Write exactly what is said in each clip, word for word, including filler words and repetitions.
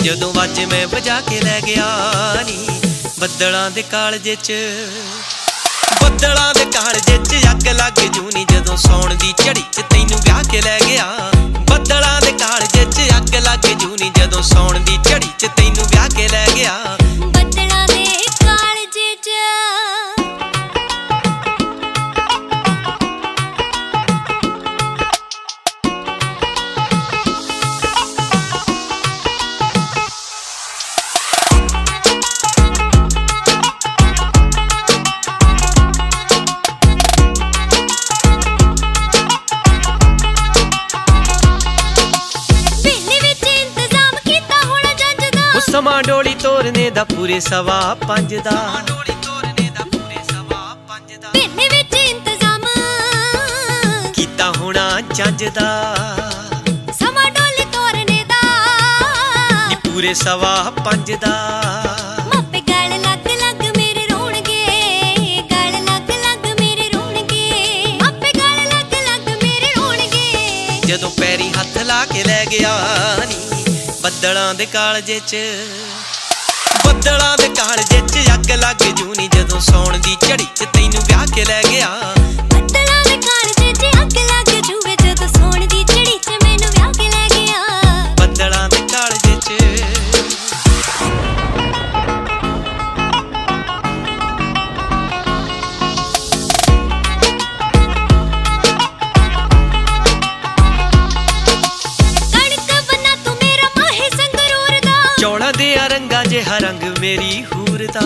जदों वाजे मैं बजा के लै गया नी बदलां दे कालजे च बदलां दे कालजे च अग लग जूनी जदों सौण दी झड़ी च तैनू ब्याह के लै गया बदलां दे कालजे च अग लग जूनी जदों सौण दी झड़ी च तैनू ब्याह के लै गया बदलां दे कालजे च समा डोली तोरने दा पूरे सवा पंज दा पिंड विच इंतजाम कीता होना जंज दा समा डोली तोरने दा नी पूरे सवा पंज दा मापे गल लग लग मेरे रोणगे गल लग लग मेरे रोणगे मापे गल लग लग मेरे रोणगे जदों पैरी हथ ला के लै गया नी बदलां दे कालजे च बदलां दे कालजे च अग लग जूनी जदों सौण दी झड़ी च तैनू ब्याह के लै गया बदलां दे कालजे च अग लग जूवे जदों सौण दी झड़ी च मैनू ब्याह के लै गया बदलां दे कालजे च चौड़ा दे रंगा जिहा रंग मेरी हूर दा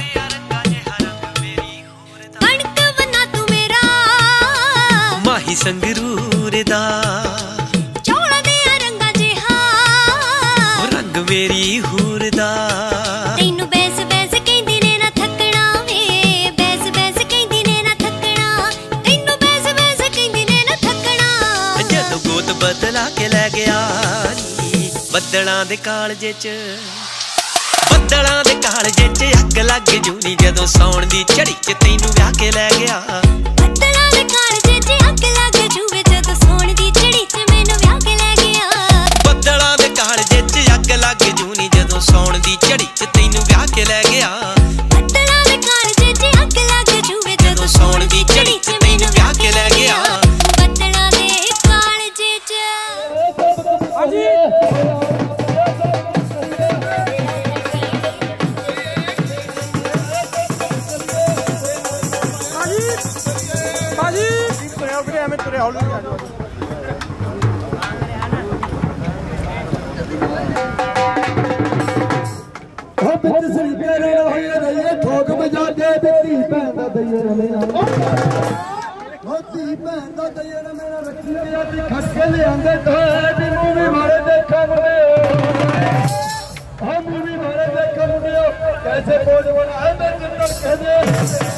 कणक बना तू मेरा माही संगरूर दा चौड़ा दे रंगा जिहा रंग मेरी हूर दा तैनू बैस बैस कहंदी ने ना थकना वे बैस बैस कहंदी ने ना थकना तैनू बैस बैस कहंदी ने ना थकना जदों गोद बदला के लै गया बदलां दे कालजे च बदलां दे कालजे च अग लग जूनी जदों सौण दी झड़ी च तैनू ब्याह के लै गया बदलां दे कालजे च अग लग जूवे जदों सौण दी झड़ी च मैनू ब्याह के लै गया बदलां दे कालजे च अग लग जूनी जदों सौण दी झड़ी च तैनू ब्याह के लै गया बदलां दे कालजे च अग लग जूवे जदों सौण दी झड़ी च मैनू ब्याह के लै गया बदलां दे कालजे च ठोक बजा दे धी भैन का दईर मेरा धी भैन का दईर मेरा रखी खसके लिया भी मूवी मारे देखा मुंडे हाँ मूवी मारे देखा मुंडे कैसे बोझ बना है मैं जिंदर कह दे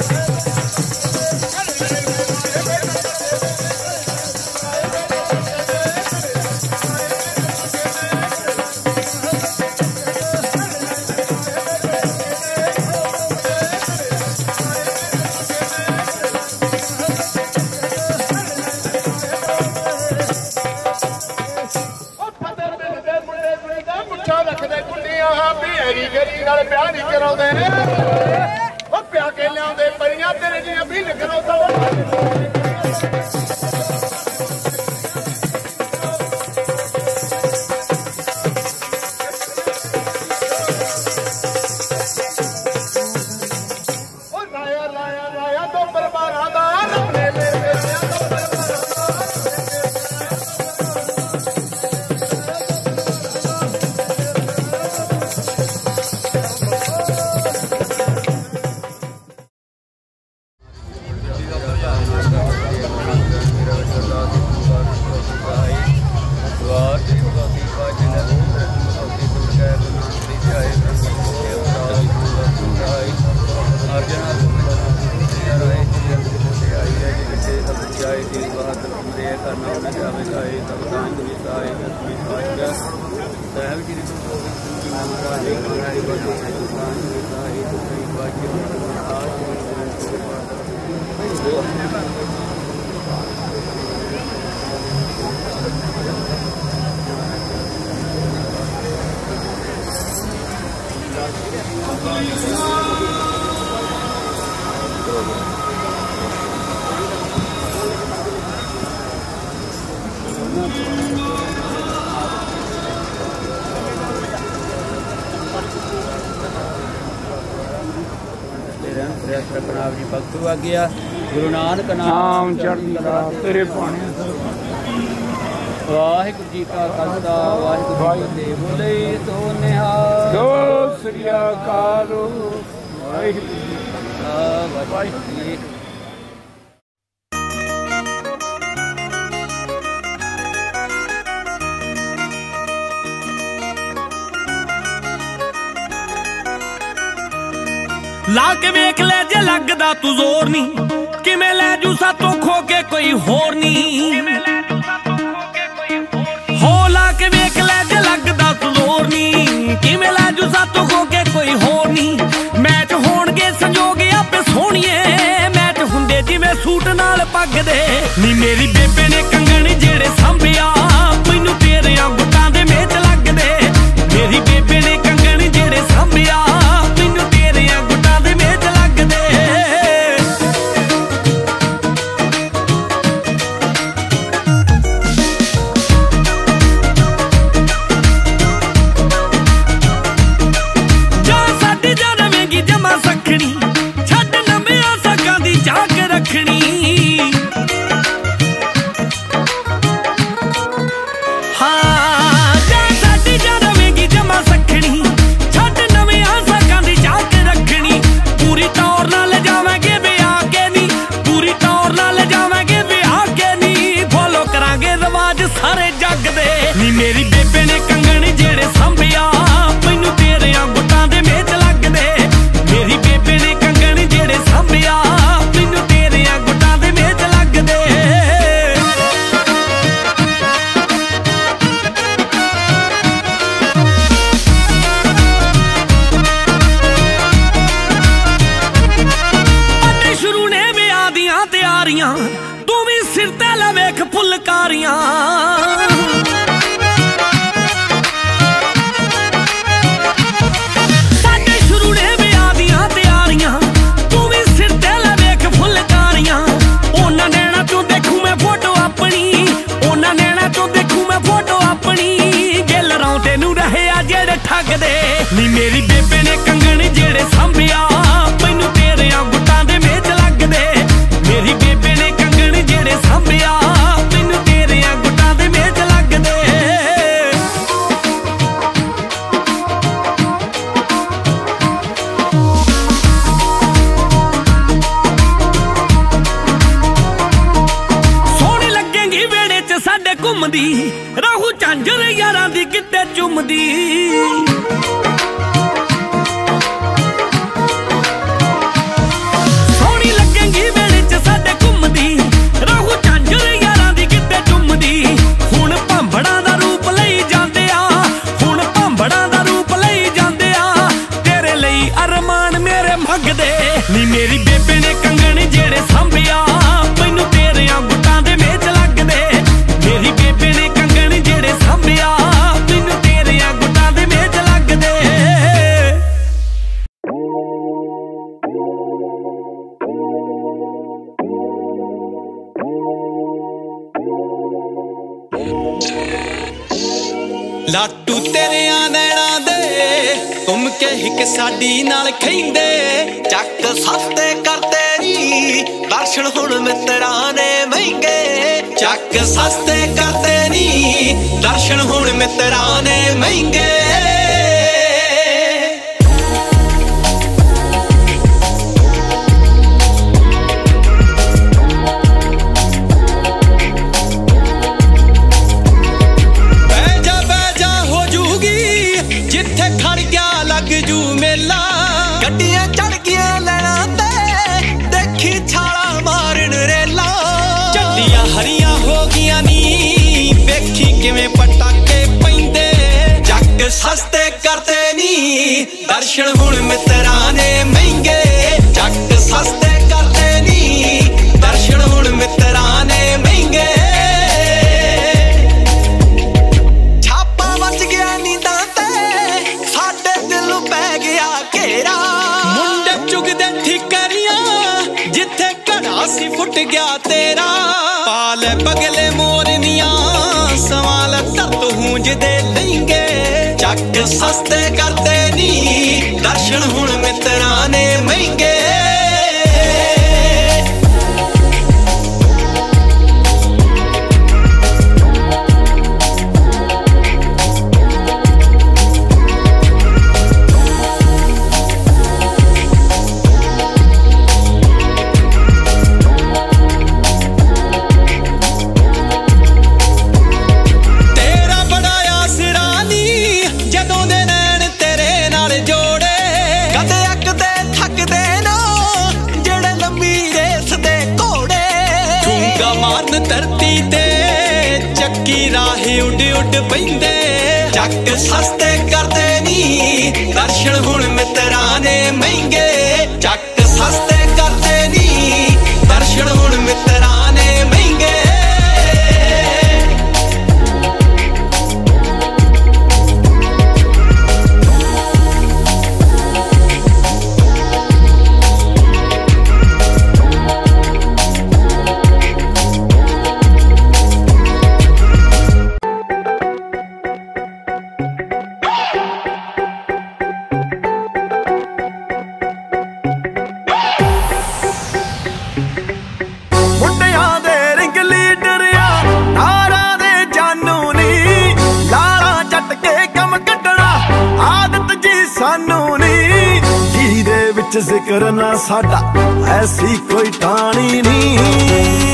प्यार नहीं कराते प्या के लिया परियां तेरे जियां भी कराता लाया लाया लाया तो परबारा दा रबने ले प्रणाम जी भगतू आ गया गुरु नानक नाम चढ़दी कला तेरे पाने वाहिगुरू जी का खालसा वाहिगुरू जी की फतेह बोले तो निहाल सो श्री अकाल वाहिगुरू जी का वाहिगुरू जी ला के वेख ले जे लगदा तू जोर नी किवें लै जू सातों खो के कोई होर नी हो ला के वेख ले जे लगदा तू जोर नी किवें लै जू सातों खो के कोई होर नी मैच होणगे संजोग आपे सोहणीए मैच हुंदे जिवें सूट नाल पग दे नी मेरी बेबे ने कंगण जेड़े सांभिया मैनू तेरियां गुट्टां दे मेच लगदे मेरी बेबे ने कंगण जेड़े सांभिया मैनू तेरियां गुट्टां दे मेच लगदे जा साडी जा रवेंगी जमा सखणी छड्ड नवियां सकां दी झाक रखणी सारे जग दे नी मेरी बेबे ने कंगण जेड़े सांभिया मैनू तेरियां गुट्टां दे मेच लगदे मेरी बेबे ने कंगण जेड़े सांभिया मैनू तेरियां गुट्टां दे मेच लगदे अड्डे शुरू ने विआह दियां तैयारियां तू भी सिर ते ला वेख फुलकारियां नी मेरी बेबे ने कंगण जेड़े सांभिया मैनू तेरियां गुट्टां दे मेच लगदे मेरी बेबे ने कंगण जेड़े सांभिया मैनू तेरियां गुट्टां दे मेच लगदे सोहनी लगेंगी वेड़े च साडे घुमदी राहू झांझर यारां दी किते चुमदी नी मेरी बेबे ने कंगण जेड़े सांभिया मैनू तेरियां गुट्टां दे मेच लगदे मेरी बेबे ने कंगण जेड़े सांभिया मैनू तेरियां गुट्टां दे मेच लगदे लाटू तेरियां नैना दे तुम के हिक साडी नाल खैंदे ਚੱਕ ਸਸਤੇ ਕਰਦੇ ਨੀ ਦਰਸ਼ਨ ਹੁਣ ਮਿੱਤਰਾਂ ਨੇ ਮਹਿੰਗੇ ਚੱਕ ਸਸਤੇ ਕਰਦੇ ਨੀ ਦਰਸ਼ਨ ਹੁਣ ਮਿੱਤਰਾਂ ਨੇ ਮਹਿੰਗੇ किवें पटाके पैंदे जग सस्ते करते नी दर्शन हुण मित्तरां ने महंगे जग सस्ते करते नी दर्शन हुण मित्तरां ने महंगे छापा मच गया नींदां ते साडे दिल पै गया घेरा ਹੂੰਜਦੇ ਲਹਿੰਗੇ ਚੱਕ ਸਸਤੇ ਕਰਦੇ ਨੀ ਦਰਸ਼ਨ ਹੁਣ ਮਿੱਤਰਾਂ ਨੇ ਮਹਿੰਗੇ धरती ते चक्की राहे उड उड पैंदे जट सस्ते करदे नी दर्शन हुण मित्तरां ने महंगे जट सस्ते करदे नी दर्शन हुण मित्तरां ने महंगे जिक्र ना साडा ऐसी कोई टाणी नहीं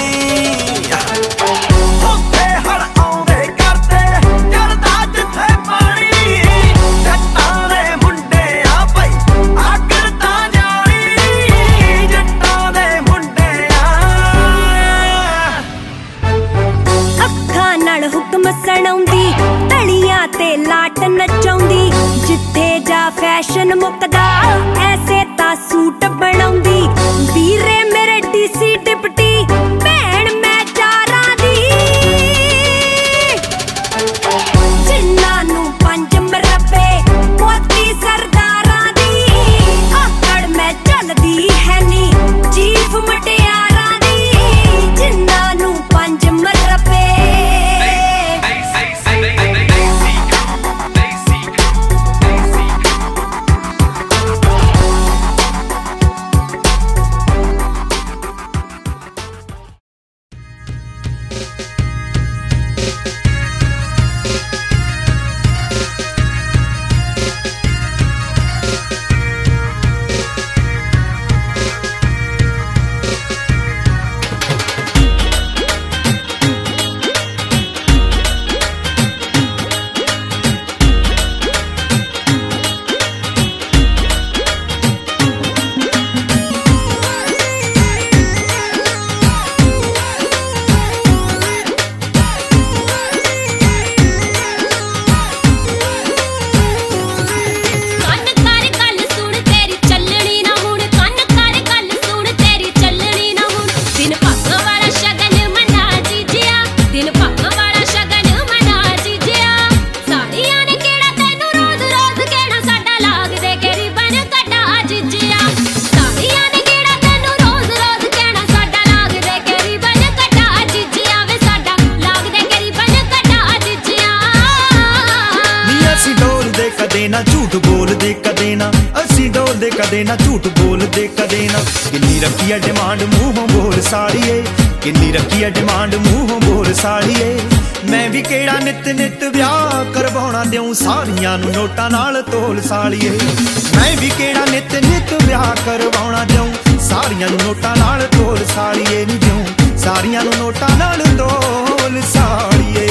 लाट नचाउंदी जिथे जा फैशन मुकदा ऐसे ता सूट बनाउंदी वीरे मेरे डीसी डिप्टी भैन मैं चारां दी जिन्ना नू पंज मरबे मोती सरदारां दी आकड़ मैं चलदी है नी चीफ मटियारां दी जिन्ना नू पंज मरबे कदे ना झूठ बोलदे कदे ना असी डोलदे कदे ना झूठ बोलदे कदे ना किन्नी रखी है डिमांड मूहों बोल साड़िए किन्नी रखी है डिमांड मूहों बोल साड़िए मैं भी केड़ा नित नित ब्याह करवाउणा देऊं सारियां नूं नोटां नाल तोल साड़िए मैं भी केड़ा नित नित ब्याह करवाउणा देऊं सारियां नूं नोटां नाल तोल साड़िए नी देऊं सारियां नूं नोटां नाल तोल साड़िए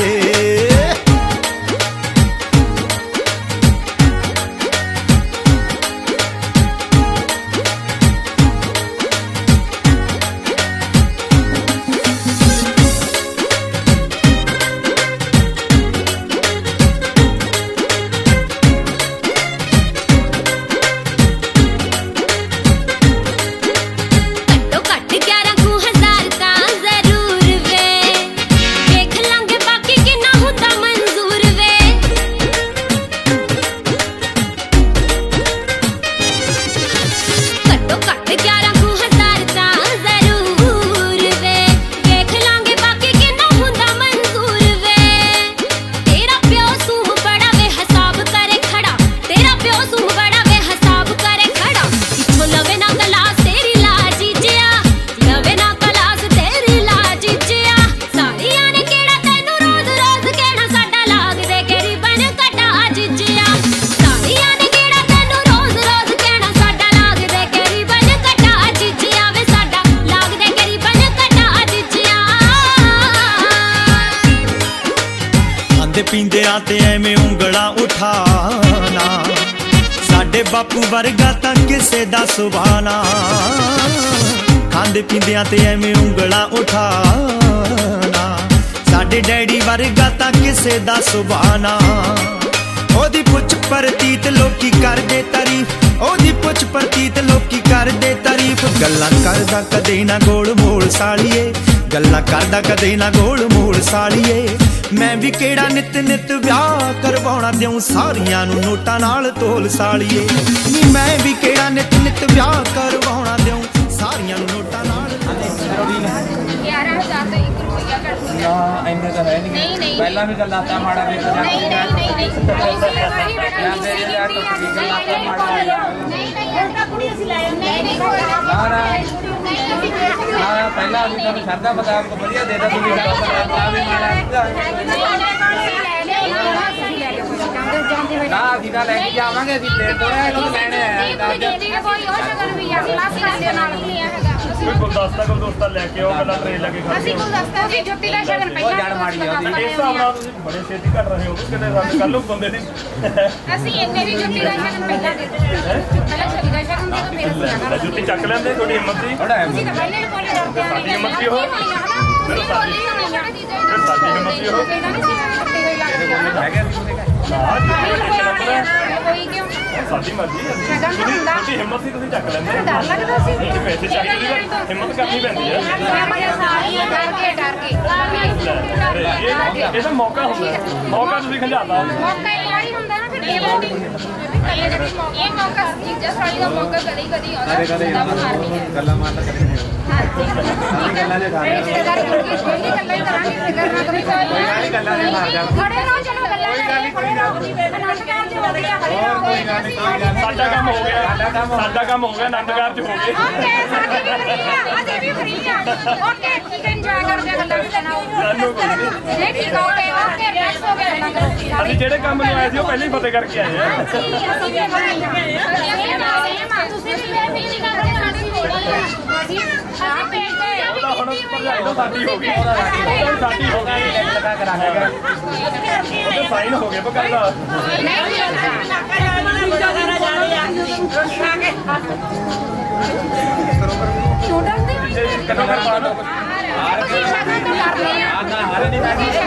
ग्यारह को हजार ता जरूर वे देख लांगे बाकी खांदे पींदे आते एवें उंगलां उठाना साडे बापू वर्गा तां किसे दा सुभाना खांदे पींदे आते एवें उंगलां उठाना साडे डैडी वर्गा तां किसे दा सुभाना ओदी पुछ परतीत लोकी करदे तारीफ ओदी पुछ परतीत लोकी करदे तारीफ गल्लां करदा कदे ना गोल मोल सालिए गल्लां करदा कदे ना गोल मोल सालिए मैं भी केड़ा नित नित ब्याह करवाउणा देऊं सारियां नूं नोटां नाल तोल सालिए नी मैं भी केड़ा नित नित ब्याह करवाउणा देऊं सारियां नूं नोटां नाल ग्यारह हज़ार तो एक रुपया कर दिया ना इन्ने तो है नहीं नहीं नहीं पहला भी गल्लां ता माड़ा वे तो नहीं नहीं नहीं नहीं नहीं नहीं कुड़ी ਅਸੀਂ ਲਾਇਆ ਨਹੀਂ ਨਹੀਂ ना ना हां पहला भी तो सरदा बता आपको बढ़िया दे दा तू भी ता भी माड़ा ना सीधा लेके जावांगे ਅਸੀਂ ਦੇ ਦੋ ਹੈ ਕਿ ਲੈਣੇ है ਕੋਈ ਹੋਰ ਸ਼ਗਨ ਵੀ ਆ ਕਲਾਸ ਕਰਦੇ ਨਾਲ ਨਹੀਂ ਹੈਗਾ ਕੋਈ ਗੁਲਦਸਤਾ ਗੁਲਦਸਤਾ ਲੈ ਕੇ ਆਓ ਪਹਿਲਾਂ ਟ੍ਰੇਨ ਲੈ ਕੇ ਖੜ੍ਹ ਅਸੀਂ ਗੁਲਦਸਤਾ ਸੀ ਜੁੱਤੀ ਦਾ ਸ਼ਗਨ ਪਹਿਲਾਂ ਉਹ ਜੜ ਮਾੜੀ ਆ ਉਹਦੀ ਇਸ ਹਿਸਾਬ ਨਾਲ ਤੁਸੀਂ ਬੜੇ ਛੇਤੀ ਘਟ ਰਹੇ ਹੋ ਕਿਤੇ ਸਾਡੇ ਕੱਲ ਨੂੰ ਬੰਦੇ ਨਹੀਂ ਅਸੀਂ ਇੰਨੇ ਵੀ ਜੁੱਤੀ ਦਾ ਸ਼ਗਨ ਪਹਿਲਾਂ ਦੇ ਦਿੱਤੇ ਪਹਿਲਾਂ ਜੁੱਤੀ ਦਾ ਸ਼ਗਨ ਦੇ ਤੋਂ ਫਿਰ ਅਸੀਂ ਆਣਾ ਜੁੱਤੀ ਚੱਕ ਲੈਂਦੇ ਤੁਹਾਡੀ ਹਿੰਮਤ ਸੀ ਥੋੜਾ ਤੁਸੀਂ ਤਾਂ ਪਹਿਲੇ ਬੋਲੇ ਡਰਦੇ ਆ ਸਾਡੀ ਹਿੰਮਤ ਸੀ ਉਹ ਫਿਰ ਸਾਡੀ ਫਿਰ ਸਾਡੀ ਹਿੰਮਤ ਸੀ ਉਹ ਹੈਗੇ ਕੋਈ ਕਿਉਂ ਸਾਡੀ ਮਰਜ਼ੀ ਸ਼ਗਨ ਤਾਂ ਹੁੰਦਾ ਤੁਹਾਡੀ ਹਿੰਮਤ ਸੀ ਤੁਸੀਂ ਚੱਕ ਲੈਂਦੇ ਡਰ ਲੱਗਦਾ ਸੀ ਤੁਸੀਂ ਪੈਸੇ ਚੱਕ ਲਈ ਹਿੰਮਤ ਕਰਨੀ ਪੈਂਦੀ ਹੈ ਸਾਰੀਆਂ ਡਰ ਕੇ ਡਰ ਕੇ ਇਹ ਇਹ ਤਾਂ ਮੌਕਾ ਹੁੰਦਾ ਮੌਕਾ ਤੁਸੀਂ ਖੰਜਾਤਾ ਮੌਕਾ ਇੱਕ ਵਾਰੀ ਹੁੰਦਾ ਨਾ ਫਿਰ ਇਹ ਮੌਕਾ ਜਿੱਜਾ ਸਾਲੀ ਦਾ ਮੌਕਾ ਕਦੀ ਕਦੀ ਆਉਂਦਾ ਗੱਲਾਂ ਮਾਰ ਲੈ ਗੱਲਾਂ ਦੇ ਖਾ ਰਿਸ਼ਤੇਦਾਰ ਕਿਉਂਕਿ ਪਹਿਲੀ ਗੱਲਾਂ ਹੀ ਕਰਾਂਗੇ ਫਿਕਰ ਨਾ ਕਰੀ ਕੋਈ ਨਹੀਂ ਗੱਲਾਂ ਦੇ ਮਾਰ ਜਾ ਖੜੇ ਰਹੋ ਚਲੋ ਗੱਲਾਂ ਕਰਾਂਗੇ ਖੜੇ ਰਹੋ ਅਨੰਦਕਾਰ ਚ ਵਧੀਆ ਖੜੇ ਰਹੋ ਕੋਈ ਗੱਲ ਨਹੀਂ ਕੋਈ ਗੱਲ ਸਾਡਾ ਕੰਮ ਹੋ ਗਿਆ ਸਾਡਾ ਕੰਮ ਹੋ ਗਿਆ ਆਨੰਦਕਾਰ ਚ ਹੋ ਗਏ ਓਕੇ ਸਾਡੀ ਵੀ ਫਰੀ ਆ ਅਜੇ ਵੀ ਫਰੀ ਆ ਓਕੇ ਠੀਕ ਇੰਜੋਏ ਕਰਦੇ ਆ ਗੱਲਾਂ ਵੀ ਸੁਣਾਓ ਨਹੀਂ ਠੀਕ ਓਕੇ ਓਕੇ ਰਿਲੈਕਸ ਹੋ ਕੇ ਗੱਲਾਂ ਕਰੋ ਅਸੀਂ ਜਿਹੜੇ ਕੰਮ ਨੂੰ ਆਏ ਸੀ ਉਹ ਪਹਿਲਾਂ ਹੀ ਫਤਿਹ ਕਰਕੇ ਆਏ ਆ ਅਸੀਂ ਵੀ ਤੁਸੀਂ ਵੀ ਮੇਰੇ ਫੀਲ ਕਰਦੇ ਸਾਡੇ ਕੋਲ ਅਸੀਂ ਆ ਪੇਟੇ ਉਹਦਾ ਹੁਣ ਭਰਜਾਈ ਤੋਂ ਸਾਡੀ ਹੋ ਗਈ ਉਹਦਾ ਸਾਡੀ ਹੋ ਗਈ ਲਗਾ ਕੇ ਰੱਖੇਗਾ ਉਹਦੇ ਸਾਈਨ ਹੋ ਗਏ ਬਕਾਇਦਾ ਕਦੋਂ ਕਰ ਪਾ ਦੋ ਤੁਸੀਂ ਸ਼ਗਨ ਤੋਂ ਕਰਦੇ ਆ ਹਾਰੇ ਨਹੀਂ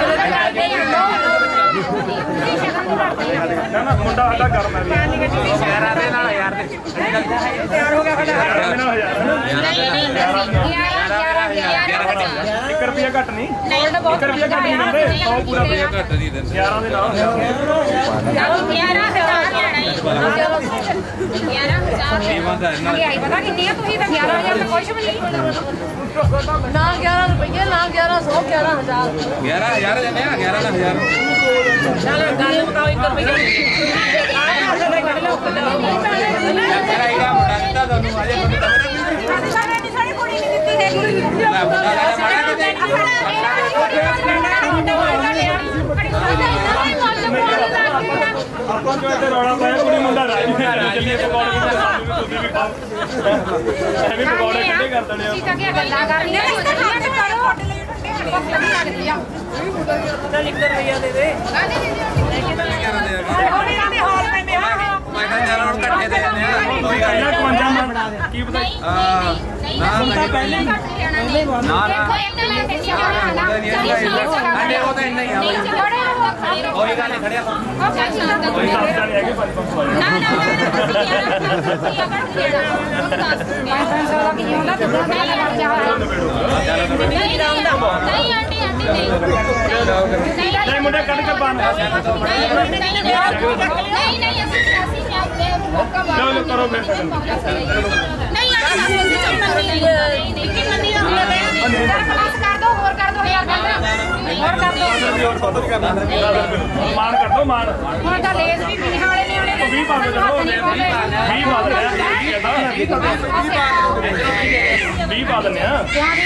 ਨਾ ਨਾ ਮੁੰਡਾ ਸਾਡਾ ਕਰਨਾ ਵੀ ਯਾਰਾਂ ਦੇ ਨਾਲ ਯਾਰ ਦੇ ਤਿਆਰ ਹੋ ਗਿਆ ਸਾਡਾ ਮੇਰੇ ਨਾਲ ਹਜ਼ਾਰ ਇੱਕ ਰੁਪਿਆ ਘੱਟ ਨਹੀਂ ਇੱਕ ਰੁਪਿਆ ਘੱਟ ਨਹੀਂ ਦਿੰਦੇ ਸੌ ਪੂਰਾ ਰੁਪਿਆ ਘੱਟ ਨਹੀਂ ਦਿੰਦੇ ਗਿਆਰਾਂ ਦੇ ਨਾਲ ਗਿਆਰਾਂ ਹਜ਼ਾਰ ਗਿਆਰਾਂ ਹਜ਼ਾਰ ਮਹਿੰਗਾਈ ਪਤਾ ਕਿੰਨੀ ਆ ਤੁਸੀਂ ਤਾਂ ਗਿਆਰਾਂ ਹਜ਼ਾਰ ਤਾਂ ਕੁਛ ਵੀ ਨਹੀਂ ਨਾ ਗਿਆਰਾਂ ਰੁਪਏ ਨਾ ਗਿਆਰਾਂ ਸੌ ਗਿਆਰਾਂ ਹਜ਼ਾਰ ਗਿਆਰਾਂ ਹਜ਼ਾਰ ਦਿੰਦੇ ਆ ਗਿਆਰਾਂ ਹਜ਼ਾਰ ਚੱਲ ਗੱਲ ਬਤਾਓ ਇੱਕ ਰੁਪਏ ਤੇਰਾ ਇਹਦਾ ਮੁੰਡਾ ਦਿੱਤਾ ਤੁਹਾਨੂੰ ਅਜੇ ਤੁਹਾਨੂੰ ਸਾਡੀ ਸਾਡੀ ਕੁੜੀ ਨਹੀਂ ਦਿੱਤੀ ਹੈਗੀ ਮੈਂ ਮੁੰਡਾ ਦਾ ਮਾੜਾ ਕਿਤੇ ਆਪਾਂ ਜੋ ਇੱਥੇ ਰੌਲਾ ਪਾਇਆ ਕੁੜੀ ਮੁੰਡਾ ਰਾਜੀ ਚੱਲੀਏ ਪਕੌੜੇ ਵੀ ਸਾਨੂੰ ਵੀ ਤੁਸੀਂ ਵੀ ਖਾਓ ਐਵੇਂ ਪਕੌੜੇ ਕੱਢੇ ਕਰ ਦਣੇ ਤੁਸੀਂ ਤਾਂ ਕੀ ਗੱਲਾਂ ਕਰਨੀਆਂ ਤੁਸੀਂ ਤਾਂ ਕਰੋ ਭੁੱਖ ਲੱਗੀ ਲੱਗਦੀ ਆ ਇੱਕ ਰੁਪਇਆ ਦੇ ਦੇ ਉਹਨੇ ਕਹਿੰਦੇ ਹਾਲ ਪੈਂਦੇ ਆ ਮੈਂ ਕਿਹਾ ਚੱਲ ਹੁਣ ਇਕੱਠੇ ਦੇ ਜਾਂਦੇ ਆ ਕੋਈ ਗੱਲ ਪਹਿਲਾਂ ਨਹੀਂ ਪਵੰਜਾ ਮੰਨ ਕੀ ਪਤਾ ਨਾ ਨਾ ਪਹਿਲੇ ਨਾ ਨਾ ਅੰਡੇ ਉਹ ਤਾਂ ਇੰਨਾ ਹੀ ਆ ਕੋਈ ਗੱਲ ਨਹੀਂ ਖੜਿਆ ਕੋਈ ਦੱਸਦਾ ਨਹੀਂ ਹੈਗੇ ਪੰਜ ਪੰਜ ਸੌ ਨਾ ਨਾ ਨਹੀਂ ਆਂਟੀ ਆਂਟੀ ਨਹੀਂ ਨਹੀਂ ਮੁੰਡੇ ਕੱਢ ਕੇ ਬੰਨ ਨਹੀਂ ਨਹੀਂ ਅਸੀਂ ਅਸੀਂ ਮੌਕਾ ਚਲੋ ਕਰੋ ਫਿਰ ਸ਼ਗਨ ਨਹੀਂ ਆਂਟੀ ਅਸੀਂ ਚੱਲਣੀ ਨਹੀਂ ਕਿ ਮੰਨੀ ਦਾ ਕਲਾਸ ਕਰ ਦੋ ਹੋਰ ਕਰ ਦੋ ਯਾਰ ਹੋਰ ਕਰ ਦੋ ਮਾਨ ਕਰ ਦੋ ਮਾਨ ਹੁਣ ਤਾਂ ਲੇਜ਼ ਵੀ ਪੀਣ ਵਾਲੇ ਨੇ ਉਹਨੇ ਵੀਹ ਪਾ ਦੇ ਚਲੋ ਵੀਹ ਪਾ ਦੇ ਵੀਹ ਪਾ ਦਿੰਦੇ ਆ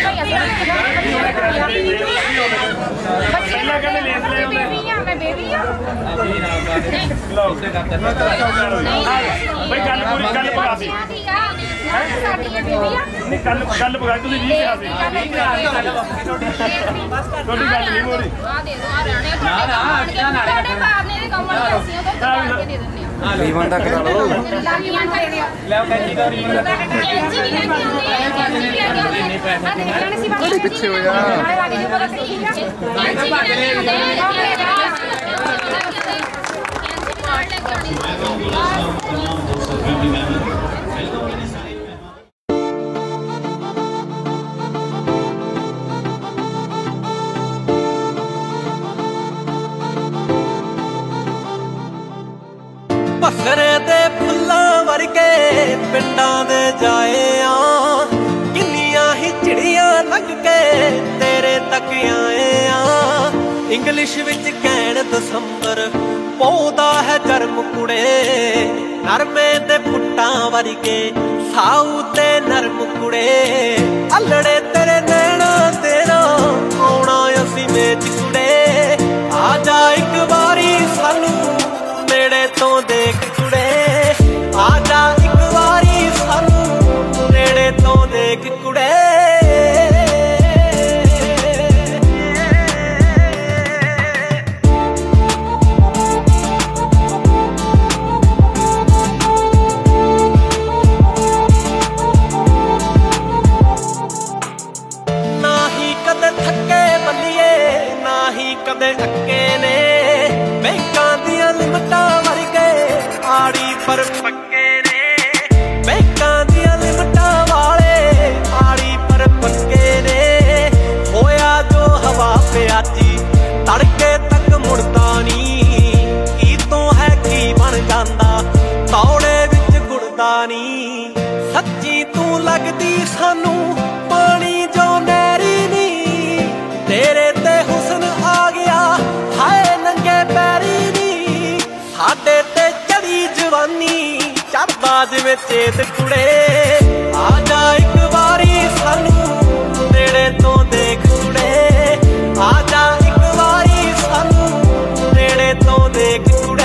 ਪਹਿਲਾਂ ਕਹਿੰਦੇ ਲੇਸ ਲੈ ਆਉਂਦੇ ਮੈਂ ਬੇਬੀ ਆ ਲਓ ਬਈ ਗੱਲ ਪੂਰੀ ਗੱਲ ਪਕਾ ਸੀ ਸਾਡੀ ਇਹ ਬੇਬੀ ਆ ਨਹੀਂ ਗੱਲ ਗੱਲ ਪਕਾ ਤੁਸੀਂ ਵੀਹ ਕਿਹਾ ਸੀ ਤੁਹਾਡੀ ਗੱਲ ਨਹੀਂ ਮੋਰੀ ਆ ਦੇ ਦੋ ਆ ਰਹਿਣੇ ਤੁਹਾਡੇ ਬਾਹਰਨੇ ਦੇ ਕੰਮ ਵਾਲੇ ਅਸੀਂ ਉਹ ਤਾਂ ਦੇ ਦਿੰਦੇ ਆ ਰੀਵਨ ਦਾ ਕਰਾ ਲਓ ਲਾਲੀਆਂ ਦੇ ਦਿਓ ਲੈ ਕੈਂਚੀ ਦਾ ਰੀਵਨ ਦਾ ਕੈਂਚੀ ਵੀ ਲੈ ਕੇ ਆਉਂਦੇ ਆ ਕੈਂਚੀ ਵੀ ਲੈ ਕੇ ਆਉਂਦੇ ਆ ਦੇਖ ਲੈਣੇ ਸੀ ਬਾਕੀ ਪਿੱਛੇ ਹੋ ਜਾ ਨਾਲੇ ਵਾਲੀ ਦੀ ਪਤਾ ਕੀ ਆ ਕੈਂਚੀ ਵੀ ਲੈ ਕੇ ਆਉਂਦੇ ਆ ਭਸਰੇ ਦੇ ਫੁੱਲਾਂ ਵਰਗੇ ਪਿੰਡਾਂ ਦੇ ਜਾਏ ਆ ਕਿੰਨੀਆਂ ਹੀ ਚਿੜੀਆਂ ਲੱਗ ਕੇ ਤੇਰੇ ਤੱਕ ਆਏ ਆ ਇੰਗਲਿਸ਼ ਵਿੱਚ ਕਹਿਣ ਦਸੰਬਰ ਪੌਦਾ ਹੈ ਗਰਮ ਕੁੜੇ ਨਰਮੇ ਦੇ ਪੁੱਟਾਂ ਵਰਗੇ ਸਾਊ ਤੇ ਨਰਮ ਕੁੜੇ ਅਲੜੇ ਤੇਰੇ ਨੈਣਾ ਤੇਰਾ ਆਉਣਾ ਅਸੀਂ ਮੇਚ ਕੁੜੇ ਆ ਜਾ ਇੱਕ ਵਾਰੀ ਸਾਨੂੰ ਨੇੜੇ ਤੋਂ ਦੇਖ ਕੁੜੇ ਆ ਜਾ ਇੱਕ ਵਾਰੀ ਸਾਨੂੰ ਨੇੜੇ ਤੋਂ ਦੇਖ ਕੁੜੇ ਨਾ ਹੀ ਕਦੇ ਥੱਕੇ ਬੱਲੀਏ ਨਾ ਹੀ ਕਦੇ ਅੱਕੇ ਨੇ ਬੈਂਕਾਂ ਦੀਆਂ ਲਿਮਟਾਂ ਵਰਗੇ ਆੜੀ ਪਰ ਪੱਕੇ ਨੇ ਬੈਂਕਾਂ ਦੀਆਂ ਲਿਮਟਾਂ ਵਾਲੇ ਆੜੀ ਪਰ ਪੱਕੇ ਨੇ ਹੋਇਆ ਜੋ ਹਵਾ ਪਿਆਜੀ ਤੜਕੇ ਤੱਕ ਮੁੜਦਾ ਨੀ ਕੀ ਤੋਂ ਹੈ ਕੀ ਬਣ ਜਾਂਦਾ ਤੌੜੇ ਵਿੱਚ ਗੁੜਦਾ ਨੀ ਸੱਚੀ ਤੂੰ ਲੱਗਦੀ ਸਾਨੂੰ ਪਾਣੀ ਜੋ ਨਹਿਰੀ ਨੀ ਤੇਰੇ ਤੇ ਹੁਸਨ ਆ ਗਿਆ ਹਾਏ ਨੰਗੇ ਪੈਰੀ ਨੀ ਸਾਡੇ ਤੇ ਚੜੀ ਜਵਾਨੀ ਚੜਦਾ ਜਿਵੇਂ ਚੇਤ ਕੁੜੇ ਆ ਜਾ ਇੱਕ ਵਾਰੀ ਸਾਨੂੰ ਨੇੜੇ ਤੋਂ ਦੇਖ ਕੁੜੇ ਆ ਜਾ ਇੱਕ ਵਾਰੀ ਸਾਨੂੰ ਨੇੜੇ ਤੋਂ ਦੇਖ ਕੁੜੇ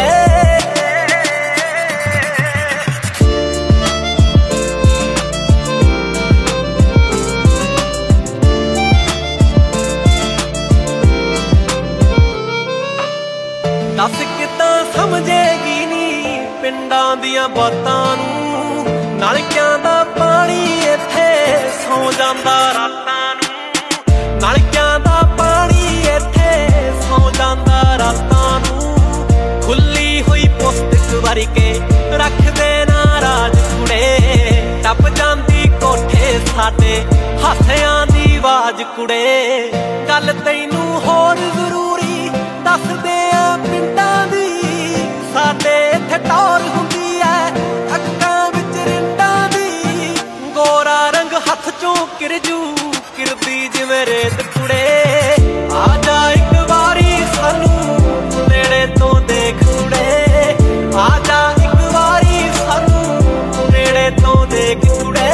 ਦੱਸ ਕਿੱਦਾਂ ਸਮਝੇਗੀ ਨੀ ਪਿੰਡਾਂ ਦੀਆਂ ਬਾਤਾਂ ਨੂੰ ਨਲਕਿਆਂ ਦਾ ਪਾਣੀ ਇੱਥੇ ਸੌ ਜਾਂਦਾ ਰਾਤਾਂ ਨੂੰ ਨਲਕਿਆਂ ਦਾ ਪਾਣੀ ਇੱਥੇ ਸੌ ਜਾਂਦਾ ਰਾਤਾਂ ਨੂੰ ਖੁੱਲੀ ਹੋਈ ਪੁਸਤਕ ਵਰਗੇ ਰੱਖਦੇ ਨਾ ਰਾਜ ਕੁੜੇ ਟੱਪ ਜਾਂਦੀ ਕੋਠੇ ਸਾਡੇ ਹਾਸਿਆਂ ਦੀ ਆਵਾਜ਼ ਕੁੜੇ ਗੱਲ ਤੈਨੂੰ ਹੋਰ ਜ਼ਰੂਰੀ ਦੱਸਦੇ ਆ ਪਿੰਡਾਂ ਦੀ ਸਾਡੇ ਇੱਥੇ ਟੌਰ ਹੁੰਦੀ ਐ ਅੱਖਾਂ ਵਿੱਚ ਰਿੰਡਾਂ ਦੀ ਗੋਰਾ ਰੰਗ ਹੱਥ ਚੋਂ ਕਿਰਜੂ ਕਿਰਦੀ ਜਿਵੇਂ ਰੇਤ ਕੁੜੇ ਆ ਜਾ ਇੱਕ ਵਾਰੀ ਸਾਨੂੰ ਨੇੜੇ ਤੋਂ ਦੇਖ ਕੁੜੇ ਆ ਜਾ ਇੱਕ ਵਾਰੀ ਸਾਨੂੰ ਨੇੜੇ ਤੋਂ ਦੇਖ ਕੁੜੇ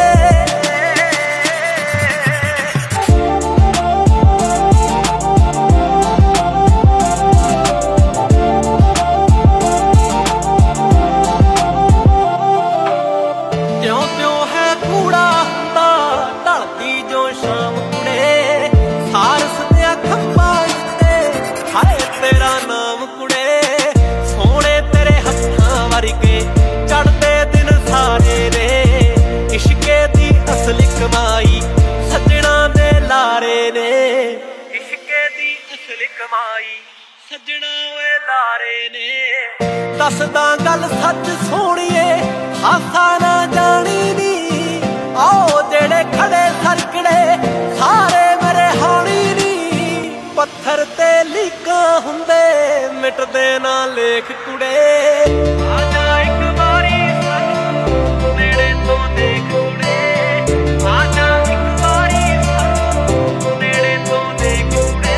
ਚੜਦੇ ਦਿਨ ਸਾਰੇ ਨੇ ਇਸ਼ਕੇ ਦੀ ਅਸਲੀ ਕਮਾਈ ਸੱਜਣਾ ਦੇ ਲਾਰੇ ਨੇ ਇਸ਼ਕੇ ਦੀ ਅਸਲੀ ਕਮਾਈ ਸੱਜਣਾ ਓਏ ਲਾਰੇ ਨੇ ਦੱਸਦਾ ਗੱਲ ਸੱਚ ਸੋਹਣੀਏ ਹਾਸਾ ਨਾ ਜਾਣੀ ਨੀ ਆਓ ਜਿਹੜੇ ਖੜੇ ਸਰਕੜੇ ਸਾਰੇ ਮੇਰੇ ਹਾਣੀ ਨੀ ਪੱਥਰ ਤੇ ਲੀਕਾਂ ਹੁੰਦੇ ਮਿਟਦੇ ਨਾ ਲੇਖ ਕੁੜੇ ਆ ਜਾ ਇੱਕ ਵਾਰੀ ਸਾਨੂੰ ਨੇੜੇ ਤੋਂ ਦੇਖ ਕੁੜੇ ਆ ਜਾ ਇੱਕ ਵਾਰੀ ਸਾਨੂੰ ਨੇੜੇ ਤੋਂ ਦੇਖ ਕੁੜੇ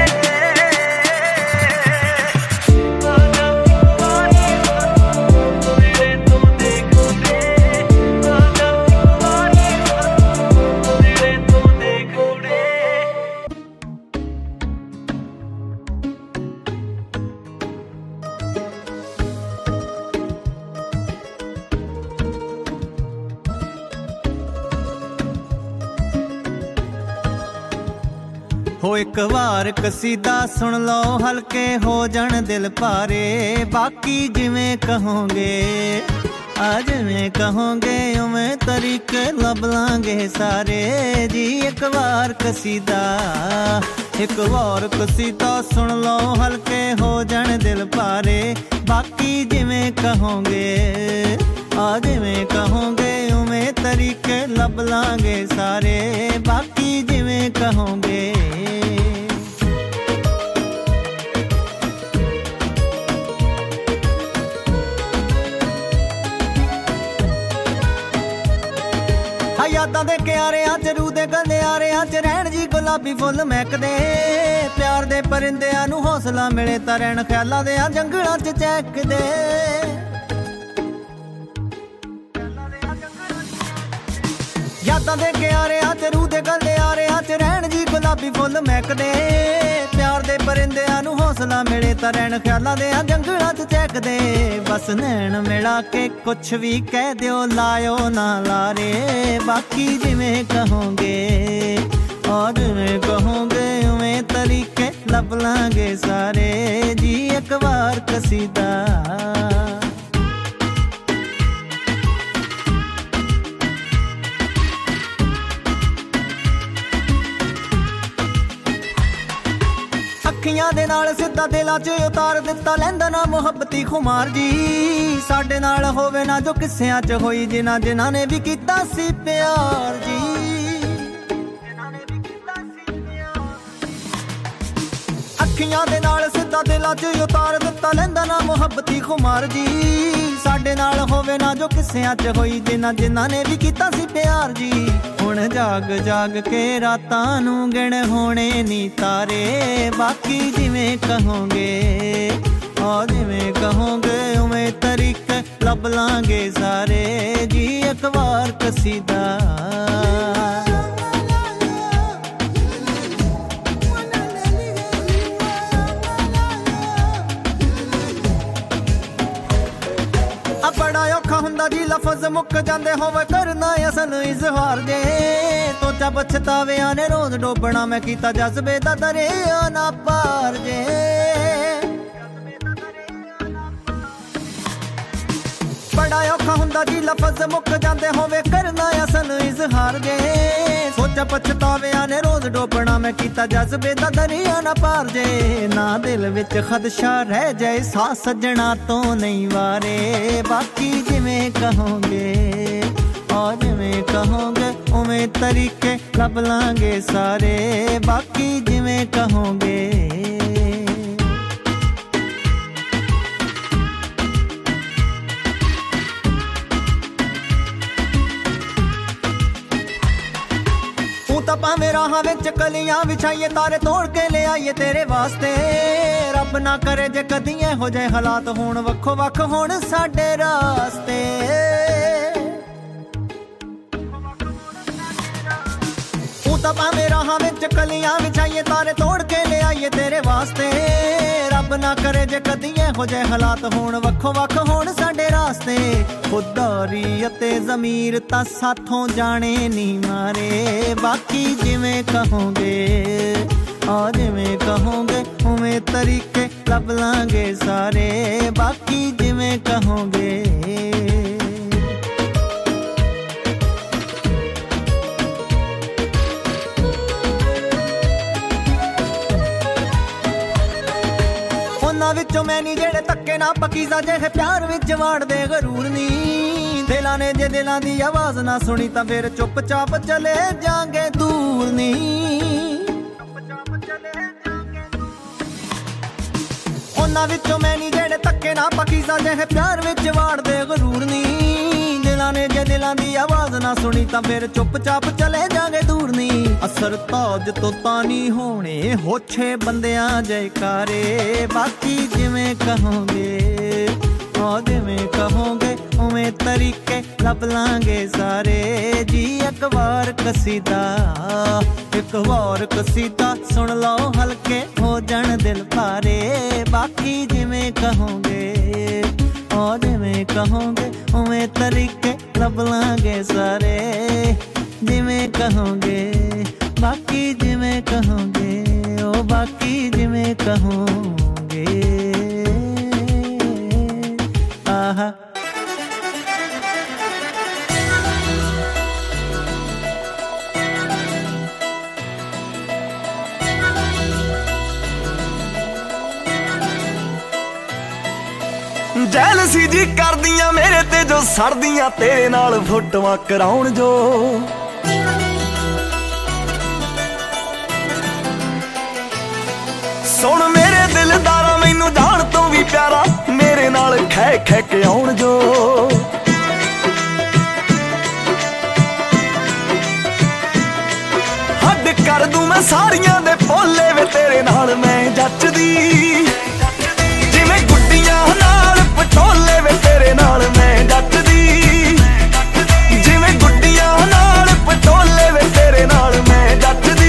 ਆ ਜਾ ਇੱਕ ਵਾਰੀ ਸਾਨੂੰ हो एक बार कसीदा सुन लो हल्के हो जान दिल पारे, बाकी जिवें कहोगे आज में कहोगे उमें तरीके लब लांगे सारे जी। एक बार कसीदा एक बार कसीदा सुन लो हल्के हो जान दिल पारे, बाकी जिवें कहोगे आज में कहोगे उमें तरीके लब लांगे सारे, बाकी जिवें कहोगे। यादां दे क्यारियां च रूह दे गलियारियां च रहण जी गुलाबी फुੱਲ महकदे, प्यार दे परिंदियां नूं हौसला मिले तां रहण ख्यालां दे जंगलां च चहकदे। यादां दे क्यारियां च रूह दे गलियारियां च रहण जी गुलाबी फुੱਲ महकदे, प्यार दे परिंदियां नूं हौसला मिले तां रहण ख्यालां दे जंगलां च चहकदे। बस नैन मिला के कुछ भी कह दियो लायो ना लारे, बाकी जिवें कहोगे और जिवें कहोगे उवें तरीके लब लांगे सारे जी। एक बार कसीदा अखियां दे नाल सिद्धा दिलां च उतार दिता लैंदा ना मुहब्बती खुमार जी, साडे नाल होवे ना जो किस्सियां च होई जिन्हां जिन्हां ने भी कीता सी प्यार जी। अखियां दे नाल सिद्धा दिलां च उतार दिता लैंदा ना मुहब्बती खुमार जी, साडे नाल होवे ना जो किस्सियां च होई जिन्हां जिन्हां ने भी कीता सी प्यार जी। हुण जाग जाग के रातां नूं गिण होणे नी तारे, बाकी जिवें कहोगे और जिवें कहोगे उवें तरीके लब लांगे सारे जी। एक बार कसीदा बड़ा औखा हुंदा जी लफज मुक जांदे होवे करना असल इजहार जे, सोचा पछतावियां ने रोज डोबना मैं कीता जज्बे दा दरिया ना पार जे। बड़ा औखा हुंदा जी लफज मुक जांदे होवे करना असल इजहार जे, सोचा पछतावियां ने रोज डोबना मैं कीता जज्बे दा दरिया ना पार जे। ना दिल विच खदशा रह जाए सा सजना तो नहीं वारे, बाकी जिवें कहोगे और जिवें कहोगे उवें तरीके लब लांगे सारे, बाकी जिवें कहोगे। भावें राहां विच कलियां विछाइए तारे तोड़ के ले आइए तेरे वास्ते, रब ना करे जे कदी इहो जे हालात होण वक्खो वक्ख होण साडे रास्ते। तां भावें राहां विच कलियां विछाइए तारे तोड़ के ले आइए तेरे वास्ते, रब ना करे जे कदी इहो जे हालात होण वक्खो वक्ख होण साडे रास्ते। खुददारी अते ज़मीर तां साथों जाने नी मारे, बाकी जिवें कहोगे और जिवें कहोगे उवें तरीके लब लांगे सारे, बाकी जिवें कहोगे। विचों मैं नी जेड़े तक्के ना पकीज़ा जेहे प्यार विच वाड़ दे गरूर नी, दिलां ने जे दिलां दी आवाज ना सुनी तां फिर चुपचाप चले जांगे दूर नी। उन्हां विचों मैं नी जेड़े तक्के ना पकीज़ा जेहे प्यार विच वाड़ दे गरूर नी, दिलां ने जे दिलां दी आवाज ना सुनी तां फिर चुपचाप चले जांगे दूर नी। असर ताज तो तानी होने होछे बंदियां जयकारे, बाकी जिवें कहोगे और जिवें कहोगे उवें तरीके लब लांगे सारे जी। एक बार कसीदा एक बार कसीदा सुन लो हल्के हो जान दिल पारे, बाकी जिवें कहोगे और जिवें कहोगे उवें तरीके लब लांगे सारे, जिवें कहोगे बाकी जिवें कहोगे। ओ बाकी जिवें कहोगे आहा ਜੈਲਸੀ ਜੀ ਕਰਦੀਆਂ ਮੇਰੇ ਤੇ ਜੋ ਸੜਦੀਆਂ ਤੇਰੇ ਨਾਲ ਫੋਟੋਆਂ ਕਰਾਉਣ ਜੋ ਸੁਣ ਮੇਰੇ ਦਿਲਦਾਰਾ ਮੈਨੂੰ ਜਾਣ ਤੋਂ ਵੀ ਪਿਆਰਾ ਮੇਰੇ ਨਾਲ ਖੈ ਖੈ ਕੇ ਆਉਣ ਜੋ ਹੱਦ ਕਰ ਦੂੰ ਮੈਂ ਸਾਰੀਆਂ ਦੇ ਭੋਲੇ ਵੇ ਤੇਰੇ ਨਾਲ ਮੈਂ ਜੱਚਦੀ ਜਿਵੇਂ ਗੁੱਡੀਆਂ ਨਾਲ ਪਟੋਲੇ ਵੇ ਤੇਰੇ ਨਾਲ ਮੈਂ ਜੱਚਦੀ ਜਿਵੇਂ ਗੁੱਡੀਆਂ ਨਾਲ ਪਟੋਲੇ ਵੇ ਤੇਰੇ ਨਾਲ ਮੈਂ ਜੱਚਦੀ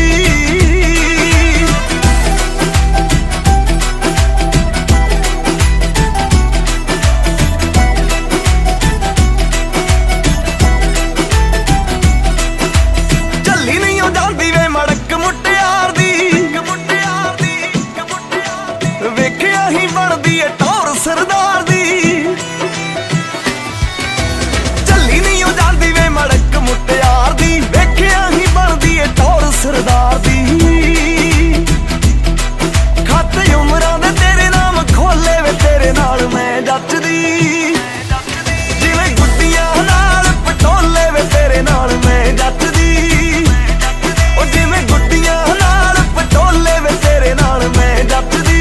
ਚੱਲੀ ਨਹੀਂ ਉਹ ਜਾਂਦੀ ਵੇ ਮੜਕ ਮੁਟਿਆਰ ਦੀ ਵੇਖਿਆ ਹੀ ਬਣਦੀ ਏ ਟੌਰ ਸਰਦਾਰ ਦੀ ਚੱਲੀ ਨਹੀਂ ਉਹ ਜਾਂਦੀ ਵੇ ਮੜਕ ਮੁਟਿਆਰ ਦੀ ਵੇਖਿਆ ਹੀ ਬਣਦੀ ਏ ਟੌਰ ਸਰਦਾਰ ਦੀ ਖਾਤੇ ਉਮਰਾਂ ਦੇ ਤੇਰੇ ਨਾਮ ਖੋਲੇ ਵੇ ਤੇਰੇ ਨਾਲ ਮੈਂ ਜੱਚਦੀ ਜਿਵੇਂ ਗੁੱਡੀਆਂ ਨਾਲ ਪਟੋਲੇ ਵੇ ਤੇਰੇ ਨਾਲ ਮੈਂ ਜੱਚਦੀ ਉਹ ਜਿਵੇਂ ਗੁੱਡੀਆਂ ਨਾਲ ਪਟੋਲੇ ਵੇ ਤੇਰੇ ਨਾਲ ਮੈਂ ਜੱਚਦੀ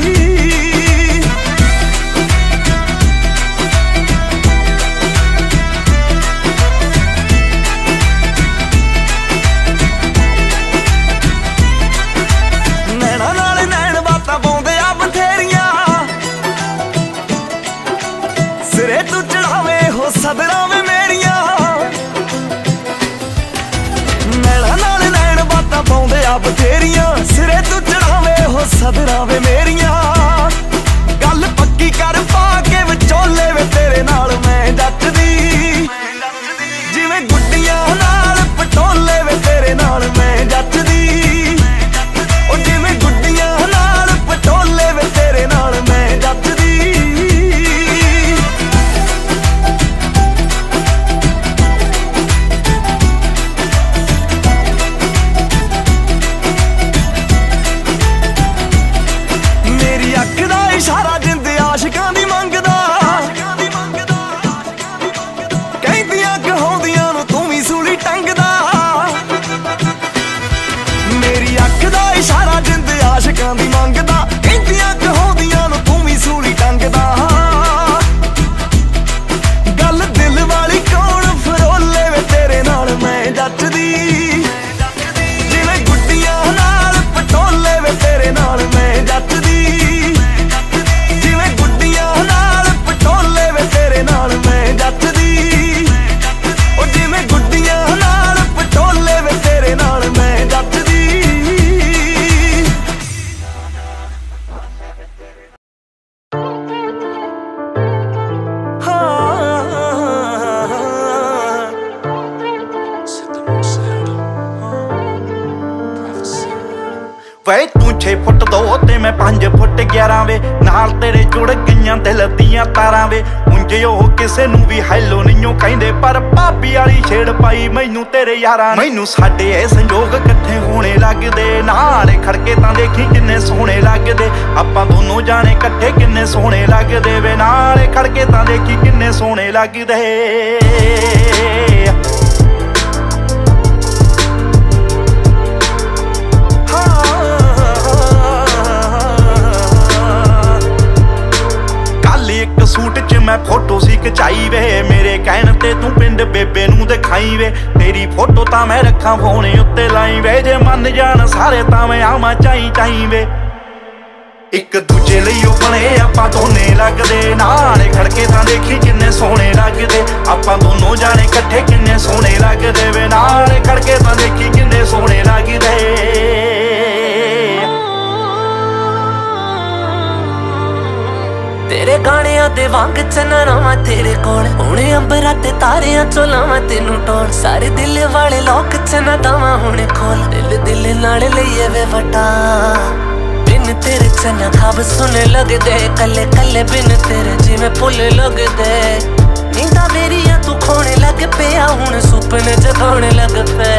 ਸਿਰੇ ਤੂੰ ਚੜਾਵੇ ਹੋ ਸਦਰਾਂ ਵੇ ਮੇਰੀਆਂ ਨੈਣਾ ਨਾਲ ਨੈਣ ਬਾਤਾਂ ਪਾਉਂਦੇ ਆ ਬਥੇਰੀਆਂ ਸਿਰੇ ਤੂੰ ਚੜਾਵੇ ਹੋ ਸਦਰਾਂ ਵੇ ਮੇਰੀਆਂ ਗੱਲ ਪੱਕੀ ਕਰ ਪਾ ਕੇ ਵਿਚੋਲੇ ਵੇ ਤੇਰੇ ਨਾਲ ਮੈਂ ਜੱਚਦੀ ਜਿਵੇਂ ਗੁੱਡੀਆਂ ਨਾਲ ਪਟੋਲੇ ਵੇ ਤੇਰੇ ਨਾਲ ਮੈਂ ਜੱਚਦੀ ਉਹ ਜਿਵੇਂ ਗੁੱਡੀਆਂ ਨਾਲ ਪਟੋਲੇ ਵੇ ਤੇਰੇ ਨਾਲ ਮੈਂ ਜੱਚਦੀ ਇਸ਼ਾਰਾ ਜਿੰਦ ਆਸ਼ਿਕਾਂ ਦੀ ਮੰਗਦਾ ਕਹਿੰਦੀਆਂ ਕਹਾਉਂਦੀਆਂ ਨੂੰ ਤੂੰ ਵੀ ਸੂਲੀ ਟੰਗਦਾ ਮੇਰੀ ਅੱਖ ਦਾ ਇਸ਼ਾਰਾ ਜਿੰਦ ਆਸ਼ਿਕਾਂ ਦੀ ਮੰਗਦਾ ਕਹਿੰਦੀਆਂ ਕਹਾਉਂਦੀਆਂ ਨੂੰ ਤੂੰ ਵੀ ਸੂਲੀ ਟੰਗਦਾ ਗੱਲ ਦਿਲ ਵਾਲੀ ਕੌਣ ਫਰੋਲੇ ਵੇ ਤੇਰੇ ਨਾਲ ਮੈਂ ਜੱਚਦੀ ਜਿਵੇਂ ਗੁੱਡੀਆਂ ਨਾਲ ਪਟੋਲੇ ਵੇ ਤੇਰੇ ਨਾਲ ਮੈਂ ਜੱਚਦੀ ਨਾਲ ਮੈਂ ਜੱਚਦੀ ਉਹ ਜਿਵੇਂ ਗੁੱਡੀਆਂ ਨਾਲ ਪਟੋਲੇ ਵੇ ਤੇਰੇ ਨਾਲ ਮੈਂ ਜੱਚਦੀ ਵੇ ਤੂੰ ਛੇ ਫੁੱਟ ਦੋ ਤੇ ਮੈਂ ਪੰਜ ਫੁੱਟ ਗਿਆਰਾਂ ਵੇ ਨਾਲ ਤੇਰੇ ਜੁੜ ਗਈਆਂ ਦਿਲ ਦੀਆਂ ਤਾਰਾਂ ਵੇ ਉਂਝ ਉਹ ਕਿਸੇ ਨੂੰ ਵੀ ਹੈਲੋ ਨਹੀਂਓ ਕਹਿੰਦੇ ਪਰ ਭਾਬੀ ਵਾਲੀ ਛੇੜ ਪਾਈ ਮੈਨੂੰ ਤੇਰੇ ਯਾਰਾਂ ਮੈਨੂੰ ਸਾਡੇ ਇਹ ਸੰਜੋਗ ਇਕੱਠੇ ਹੋਣੇ ਲੱਗਦੇ ਨਾਲ ਖੜਕੇ ਤਾਂ ਦੇਖੀ ਕਿੰਨੇ ਸੋਹਣੇ ਲੱਗਦੇ ਆਪਾਂ ਦੋਨੋਂ ਜਾਣੇ ਇਕੱਠੇ ਕਿੰਨੇ ਸੋਹਣੇ ਲੱਗਦੇ ਵੇ ਨਾਲ ਖੜਕੇ ਤਾਂ ਦੇਖੀ ਕਿੰਨੇ ਸੋਹਣੇ ਲੱਗਦੇ ਇੱਕ ਸੂਟ ਚ ਮੈਂ ਫੋਟੋ ਸੀ ਖਿਚਾਈ ਵੇ ਮੇਰੇ ਕਹਿਣ ਤੇ ਤੂੰ ਪਿੰਡ ਬੇਬੇ ਨੂੰ ਦਿਖਾਈ ਵੇ ਤੇਰੀ ਫੋਟੋ ਤਾਂ ਮੈਂ ਰੱਖਾਂ ਫੋਨ ਉੱਤੇ ਲਾਈ ਵੇ ਜੇ ਮੰਨ ਜਾਣ ਸਾਰੇ ਤਾਂ ਮੈਂ ਆਵਾਂ ਚਾਈ ਚਾਈ ਵੇ ਇੱਕ ਦੂਜੇ ਲਈ ਉਹ ਬਣੇ ਆਪਾਂ ਦੋਨੇ ਲੱਗਦੇ ਨਾਲ ਖੜਕੇ ਤਾਂ ਦੇਖੀ ਕਿੰਨੇ ਸੋਹਣੇ ਲੱਗਦੇ ਆਪਾਂ ਦੋਨੋਂ ਜਾਣੇ ਇਕੱਠੇ ਕਿੰਨੇ ਸੋਹਣੇ ਲੱਗਦੇ ਵੇ ਨਾਲ ਖੜਕੇ ਤਾਂ ਦੇਖੀ ਕਿੰਨੇ ਸੋਹਣੇ ਲੱਗਦੇ तेरे गाणियां दे वांग चनारावां तेरे कोल हुणे अंबरां ते तारियां चों लावां तेनू टोल सारे दिल वाले लोक चना दावां हुणे खोल दिल दिल नाल लईए वे वटा बिन तेरे चना खाब सुने लगदे कल्ले कल्ले बिन तेरे जिवें फुल लगदे नींदा मेरियां तू खोने लग पिया हुण सुपने जगाउण लग पे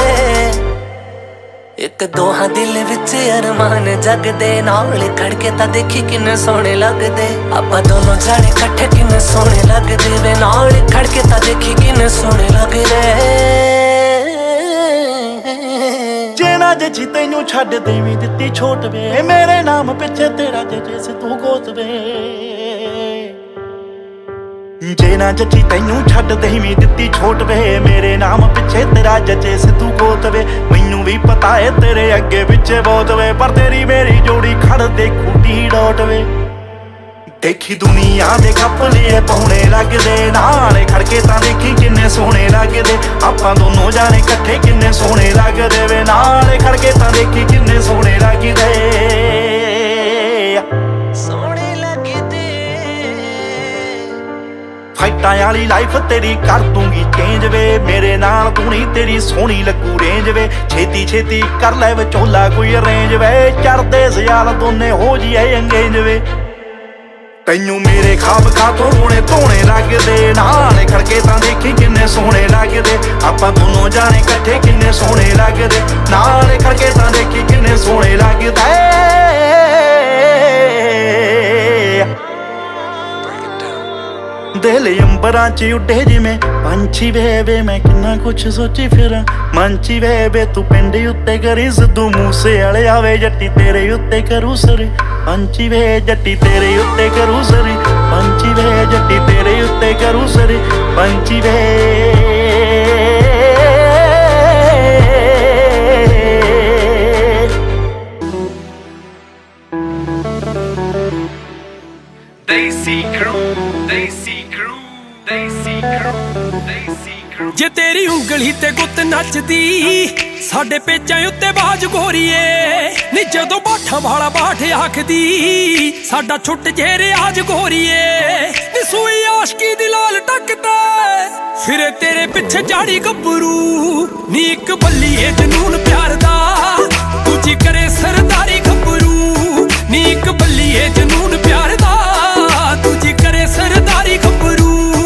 एक दोहा दिल विच अरमान जगदे नाल खड़के ता देखी किन्ने सोहणे लगदे आपां दोनों जाने कट्ठे किन्ने सोहणे लगदे वे नाल खड़के ता देखी किन्ने सोहणे लगदे जेना जची तैनू छड्ड देवी दित्ती छोट वे मेरे नाम पिछे तेरा जे से तू गोत वे जेना जची तैनू छड्ड देवी दित्ती छोट वे मेरे नाम पिछे तेरा जचे सिद्धू गोत वे मैनू भी पता है तेरे अगे पिछे बहुत वे पर तेरी मेरी जोड़ी खड़ दे खूटी डोट वे देखी दुनिया दे कपले पौने लगदे नाले खड़के तां देखी किन्ने सोहणे लगदे आपां दोनों जाने कट्ठे किन्ने सोहणे लगदे वे नाले खड़के तां देखी किन्ने सोहणे लगदे सोहणे लगदे फाइटां वाली लाइफ तेरी कर दूंगी चेंज वे मेरे नाल तू नहीं तेरी सोहनी लगू रेंज वे छेती छेती कर ले विचोला कोई अरेंज वे चढ़दे सियाल दोने हो जिए अंगेज वे तैनू मेरे खाब खातों रोने धोने लगदे नाल खड़के तां देखी किन्ने सोहणे लगदे आपां दोनों जाने कट्ठे किन्ने सोहणे लगदे नाल खड़के तां देखी किन्ने सोहणे लगदे दिल अंबरां च उड्डे जिवें पंछी वे वे मैं किन्ना कुछ सोची फिरां मंची वे वे तू पिंड उत्ते करी सिद्धू मूसे वाले आवे जट्टी तेरे उत्ते करू सरी पंछी वे जट्टी तेरे उत्ते करू सरी पंछी वे जट्टी तेरे उत्ते करू सरी पंछी वे देसी crew देसी crew देसी crew देसी crew जे तेरी उंगली ते गुੱਤ नचदी साडे पेचां उत्ते बाज गोरीए नी जदों बाठा वाला बाठ आखदी साडा छुट जे रियाज गोरीए नी सूई आशकी दी लाल टकदा फिर तेरे पिछे जाड़ी गब्बरू नी इक बल्लीए जनून प्यार दा दूजी करे सरदारी गब्बरू नी इक बल्लीए जनून प्यार दा दूजी करे सरदारी गब्बरू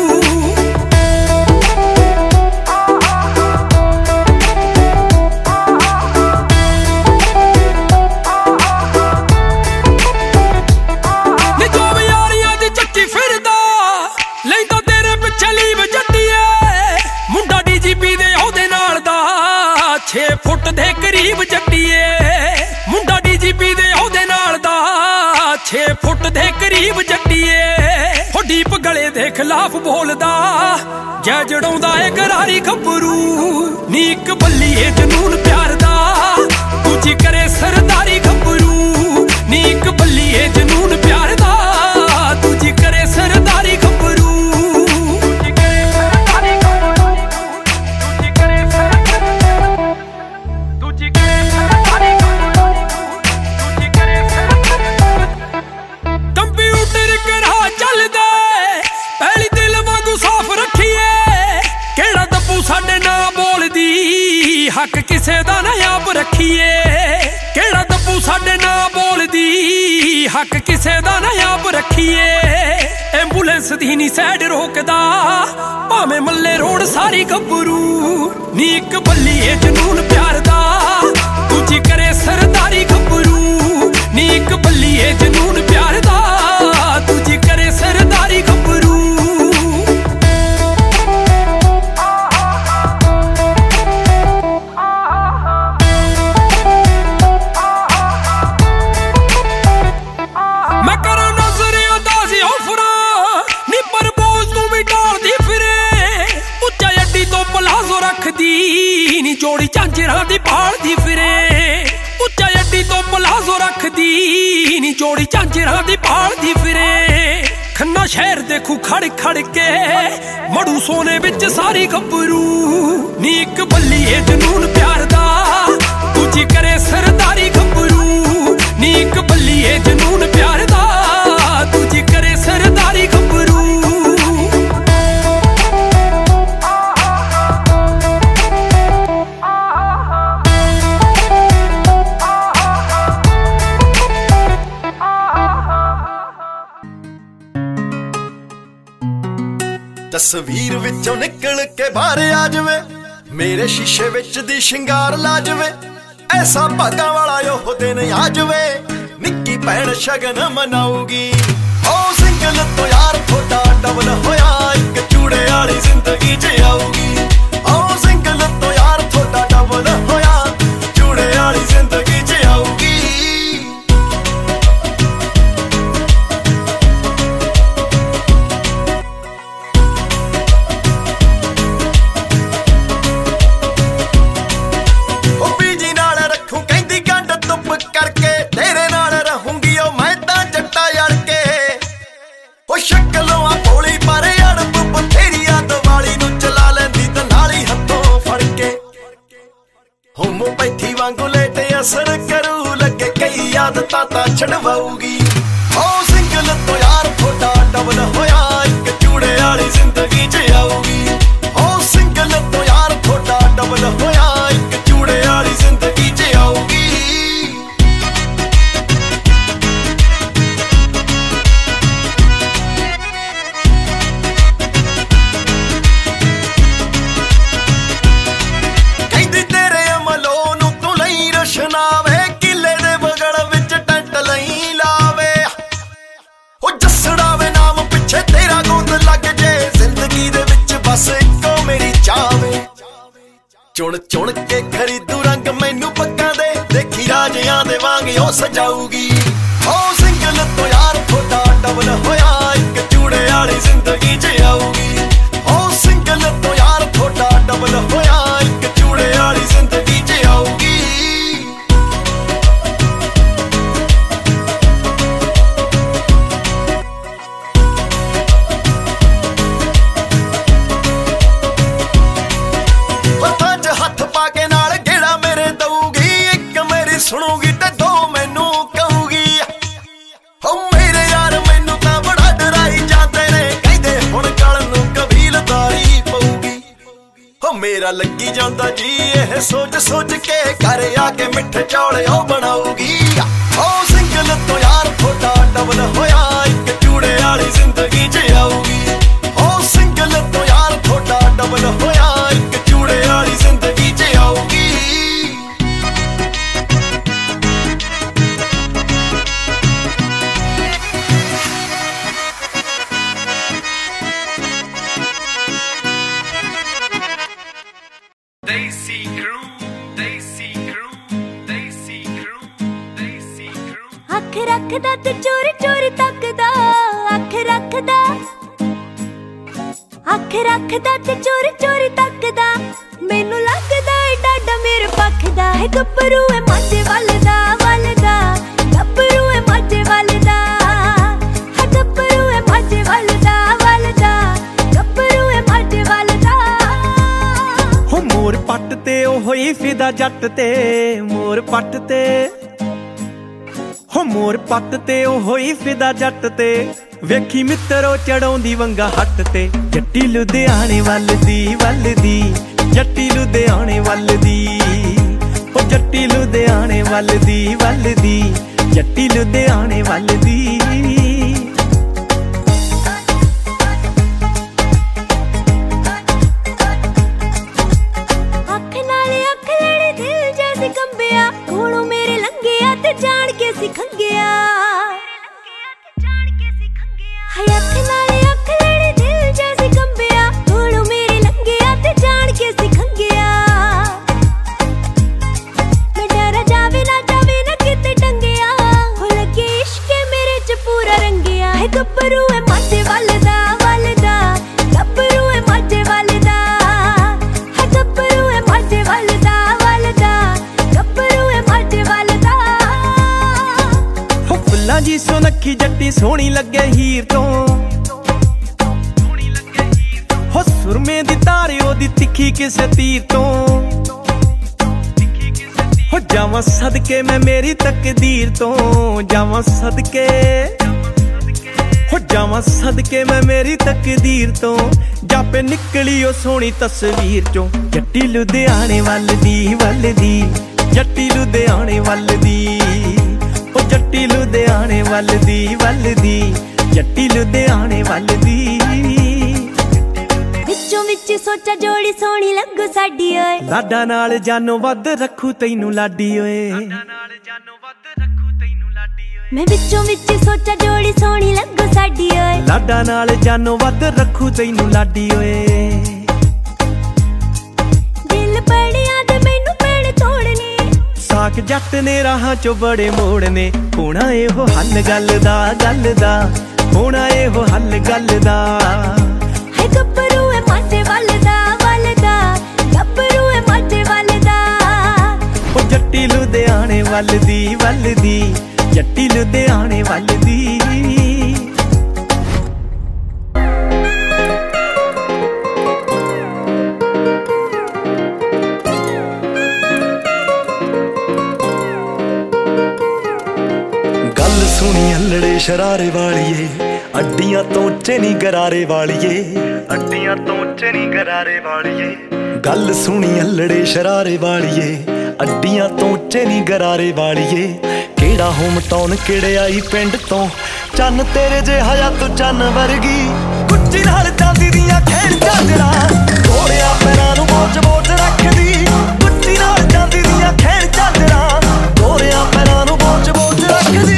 छे फुट दे करीब जट्टीए मुंडा डीजीपी दे ओहदे नाल दा छे फुट दे करीब जट्टीए हो डीप गले दे खिलाफ बोलदा जै जड़ाउंदा ए करारी गब्बरू नी इक बल्लीए जनून प्यार दा दूजी करे सरदारी गब्बरू नी इक बल्लीए जनून प्यार दा दूजी करे सरदारी गब्बरू हक किसे दा ना आप रखिए केड़ा दब्बू साडे ना बोलदी हक किसे दा ना आप रखिए एंबुलेंस दी नी साइड रोकदा भावें मल्ले रोड सारी गब्बरू नी इक बल्लीए जनून प्यार दा दूजी करे सरदारी गब्बरू नी इक बल्लीए जनून प्यार दा दूजी करे सरदारी गब्बरू नी जोड़ी झांजरां दी भाल दी फिरे उच्चा अड्डी तो पलाजो रखदी नी जोड़ी झांजरां दी भाल दी फिरे खन्ना शहर देखू खड़ खड़ के मड़ू सोने विच सारी गब्बरू नी इक बल्लीए जनून प्यार दा दूजी करे सरदारी गब्बरू नी इक बल्लीए जनून प्यार दा दूजी करे तस्वीर विचों निकल के बाहर आ जावे, मेरे शीशे विच दी शिंगार ला जावे, ऐसा भागा वाला ओह दिन आ जावे, निक्की भैन शगन मनाऊगी। ओ सिंगल तो यार थोड़ा डबल होया, एक चूड़े वाली जिंदगी च आऊगी। ओ सिंगल तो यार थोड़ा डबल होया, चूड़े वाली जिंदगी च आऊगी। होम्योपैथी वांगू लेटे असर करू, लगे कई आदतां तां छड़वाऊगी। ओ सिंगल तो यार थोड़ा डबल होया, एक चूड़े वाली जिंदगी च आऊगी। ओ सिंगल तो यार थोड़ा डबल होया, एक चूड़े वाली जिंदगी च आऊगी। शनावे किले दे बगड़ विच टैंट लई लावे, ओ जसड़ावे नाम पिछे तेरा गोद लग जे, जिंदगी दे विच बस इको मेरी चावे। चुन चुन के खरीदू रंग मैनू पक्का दे, देखी राजियां दे वांग ओ सजाऊगी। ओ सिंगल तो यार थोड़ा डबल होया, एक चूड़े वाली जिंदगी च आऊगी। ओ सिंगल तो यार थोड़ा डबल होया, एक चूड़े वाली जिंदगी च आऊगी। सुनूगी ते दो मैनू कहूगी, हो मेरे यार मैनू तां बड़ा डराई जाते ने, कहदे हुण कल नूं कबीलदारी पऊगी। हो मेरा लगी जांदा जी यह सोच सोच के, घर आके मिठे चौले ओ बनाऊगी। ओ सिंगल तो यार थोड़ा डबल होया, एक चूड़े वाली जिंदगी च आऊगी। ओ सिंगल तो यार थोड़ा डबल होया, एक चूड़े वाली जिंदगी च आऊगी। Desi Crew, Desi Crew, Desi Crew, Desi Crew। ਅੱਖ ਰੱਖਦਾ ਤੇ ਚੋਰੀ ਚੋਰੀ ਤੱਕਦਾ, ਅੱਖ ਰੱਖਦਾ ਅੱਖ ਰੱਖਦਾ ਤੇ ਚੋਰੀ ਚੋਰੀ ਤੱਕਦਾ, ਮੈਨੂੰ ਲੱਗਦਾ ਏ ਡਾਡਾ ਮੇਰੇ ਪੱਖ ਦਾ ਹੈ। ਗੱਭਰੂ ਏ ਮਾਝੇ ਵੱਲ ਦਾ ਵੱਲ ਦਾ, ਗੱਭਰੂ ਏ ਮਾਝੇ ਵੱਲ ਦਾ ਹੈ, ਗੱਭਰੂ ਏ ਮਾਝੇ ਵੱਲ ਦਾ ਵੱਲ ਦਾ, ਗੱਭਰੂ ਏ ਮਾਝੇ ਵੱਲ ਦਾ। ਹੋ ਮੋਰ ਪੱਟ ਤੇ ਉਹ ਹੋਈ ਫਿਦਾ ਜੱਟ ਤੇ, ਮੋਰ ਪੱਟ ਤੇ ਹੋ ਮੋਰ ਪੱਟ ਤੇ ਉਹ ਹੋਈ ਫਿਦਾ ਜੱਟ ਤੇ, ਵੇਖੀ ਮਿੱਤਰੋ ਚੜਾਉਂਦੀ ਵੰਗਾ ਹੱਟ ਤੇ। ਜੱਟੀ ਲੁਧਿਆਣੇ ਵੱਲ ਦੀ ਵੱਲ ਦੀ, ਜੱਟੀ ਲੁਧਿਆਣੇ ਵੱਲ ਦੀ, ਉਹ ਜੱਟੀ ਲੁਧਿਆਣੇ ਵੱਲ ਦੀ ਵੱਲ ਦੀ, ਜੱਟੀ ਲੁਧਿਆਣੇ ਵੱਲ ਦੀ। ਕੰਬਿਆ ਕੋਲੋਂ ਮੇਰੇ ਲੰਘਿਆ ਤੇ ਜਾਣ ਕੇ ਸਿਖੰਗਿਆ, ਹਾਏ ਅੱਖ ਨਾਲੇ ਅੱਖ ਲੜੇ ਦਿਲ ਜੈਸੇ ਕੰਬਿਆ, ਕੋਲੋਂ ਮੇਰੇ ਲੰਘਿਆ ਤੇ ਜਾਣ ਕੇ ਸਿਖੰਗਿਆ। ਮੈਂ ਡਰ ਜਾਵੇ ਨਾ ਜਾਵੇ ਨਾ ਕਿਤੇ ਟੰਗਿਆ, ਹੋ ਲੱਗੇ ਇਸ਼ਕ ਮੇਰੇ ਚ ਪੂਰਾ ਰੰਗਿਆ ਹੈ। ਗੱਭਰੂ ਏ ਮਾਝੇ ਵੱਲ ਦਾ ਵੱਲ ਦਾ, ਗੱਭਰੂ ਏ ਮਾਝੇ ਵੱਲ ਦਾ ਹੈ, ਗੱਭਰੂ ਏ ਮਾਝੇ ਵੱਲ ਦਾ ਵੱਲ ਦਾ, ਗੱਭਰੂ ਏ ਮਾਝੇ ਵੱਲ ਦਾ। ਹੋ ਫੁੱਲਾਂ ਜੀ ਸੁਨੱਖੀ ਜੱਟੀ ਸੋਹਣੀ ਲੱਗੇ ਹੀਰ ਤੋਂ, ਹੋ ਸੁਰਮੇ ਦੀ ਤਾਰ ਉਹਦੀ ਤਿੱਖੀ ਕਿਸੇ ਤੀਰ ਤੋਂ, ਹੋ ਜਾਵਾਂ ਸਦਕੇ ਮੈਂ ਮੇਰੀ ਤਕਦੀਰ ਤੋਂ, ਜਾਵਾਂ ਸਦਕੇ ਹੋ ਜਾਵਾਂ ਸਦਕੇ ਮੈਂ ਮੇਰੀ ਤਕਦੀਰ ਤੋਂ, ਜਾਪੇ ਨਿਕਲੀ ਉਹ ਸੋਹਣੀ ਤਸਵੀਰ ਚੋਂ। ਜੱਟੀ ਲੁਧਿਆਣੇ ਵੱਲ ਦੀ ਵੱਲ ਦੀ, ਜੱਟੀ ਲੁਧਿਆਣੇ ਵੱਲ ਦੀ, ਉਹ ਜੱਟੀ ਲੁਧਿਆਣੇ ਵੱਲ ਦੀ ਵੱਲ ਦੀ, ਜੱਟੀ ਲੁਧਿਆਣੇ ਵੱਲ ਦੀ। विचों विच सोचा जोड़ी सोहनी लगू साडी ओए लाडा नाल जानो वध रखू तैनू लाडी ओए मैं विचों विच सोचा जोड़ी सोहनी लगू साडी ओए लाडा नाल जानो वध रखू तैनू लाडी ओए दिल पड़िया ते मैनू पैण तोड़ने साक जट ने राहां चो बड़े मोड़ने होना एहो हल गल दा गल दा होना एहो हल गल दा है गब्बरू है माटे वलदा वलदा गब्बरू है माटे वलदा ओ जट्टी लुधियाने वलदी वलदी जट्टी लुधियाने वलदी गल सुनी हलड़े शरारे वालिए अड्डियां तो उच्चे नी गरारे वालिए अड्डियां तो उच्चे नी गरारे वालिए गल सुनी हलड़े शरारे वालिए अड्डियां तो उच्चे नी गरारे वालिए केड़ा होम टाउन केड़े आई पिंड तो चन्न तेरे जे हया तू चन्न वर्गी कुच्ची नाल चांदी दियां खेड़ चांदरा घोड़िया पैरां नूं बोझ बोझ रखदी कुच्ची नाल चांदी दियां खेड़ चांदरा घोड़िया पैरां नूं बोझ बोझ रखदी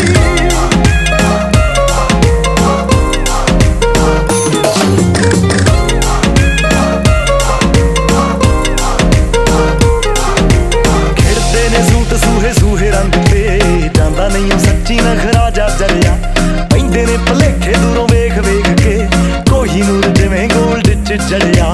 सूहे सूहे रंग पे जांदा नहीं सच्ची नखरा जा जरिया पैंदे ने भलेखे दूरों वेख वेख के कोही नूर जिवें गोल्ड च चढ़िया